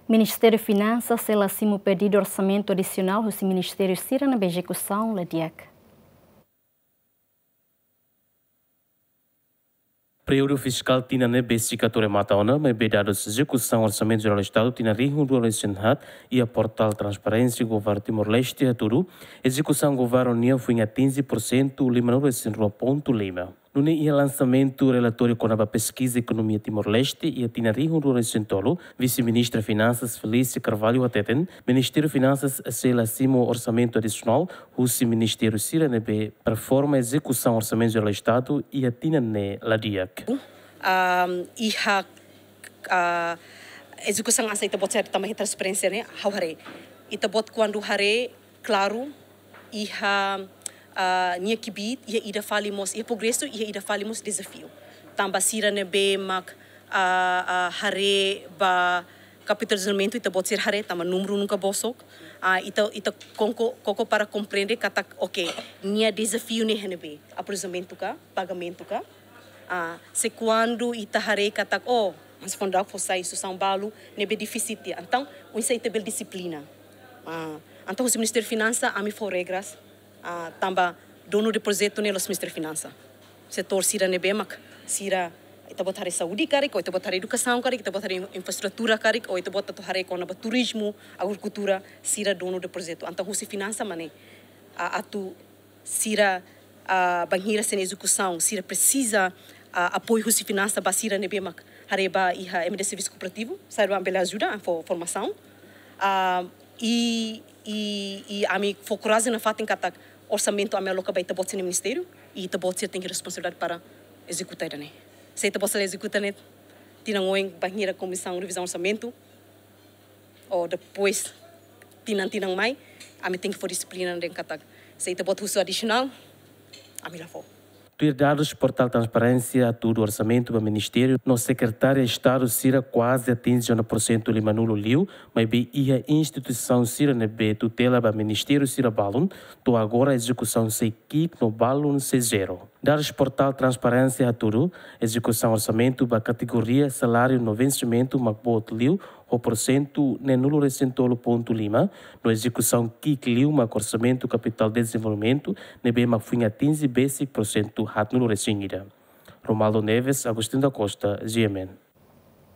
Ministério Finansas sela simu pedido orçamento adicional husi Ministério sira na ezekusaun ladi'ak. Período fiscal tina ne basic atore mataona, mas dados execução orçamento geral do Estado tina ringu do Senat e a portal transparência governo Timor-Leste a tudo, execução governo nia foi em 15% lima no ponto lima. No ia lançamento relatório com a pesquisa economia Timor-Leste e a tina ringu do Sentolo, vice-ministra Finansas Felícia Carvalho Ateten, Ministério Finansas sela simu orçamento adicional, husi Ministério sira nebe performa execução orçamento geral do Estado e a tina ne ladi'ak. Execução asa ita bot ser também transparência né hare ita bot quando hare claro nia kibit ia ida falimos ia progresso ia ida falimos desafio tamba sira nebe mak hare ba capitalizamento ita bot ser hare tamba número nunca bosok ita koko para compreender kata ok nia desafio ne nebe apresentamento ka pagamento ka se quando ita hare kata mas fundar fossai São Paulo nebe deficit então o isso ita bel disciplina então o Ministério Finansas ami for regras tamba dono de projeto nelos Ministério Finansas setor sira nebe mak sira ita bot hare saúde karik ou ita bot hare educação karik ita bot hare infraestrutura karik ou ita bot hare com turismo agricultura sira dono de projeto então o Finansas mane atu sira banhira sem execução sira precisa apoio husi Finansas basira nebe mak hareba iha MD serviço cooperativo sair ambele ajuda for formação e ami focurazem na fato em katak orçamento a loca baita bot no ministério e ita bot tem responsabilidade para executar né se ita bot executar né tina ngoeng banhira comissão revisão orçamento ou depois tina mai ami tem que for disciplina den katak se ita bot husu adisional ami la for Ter dados portal transparência a tudo orçamento do Ministério, no secretário de Estado sira quase atinge 1% de manulo liu, mas bem a instituição sira nebe tutela do Ministério sira balun, to agora a execução se equipe no balun se zero. Dados portal transparência a tudo, execução orçamento da categoria salário no vencimento macbot liu, o porcento ne nulo recentolo ponto lima, no execução kik liu mac orçamento capital de desenvolvimento, nebe mac fim atinge basic porcento hat nulo recengida. Romaldo Neves, Agostinho da Costa, GMN.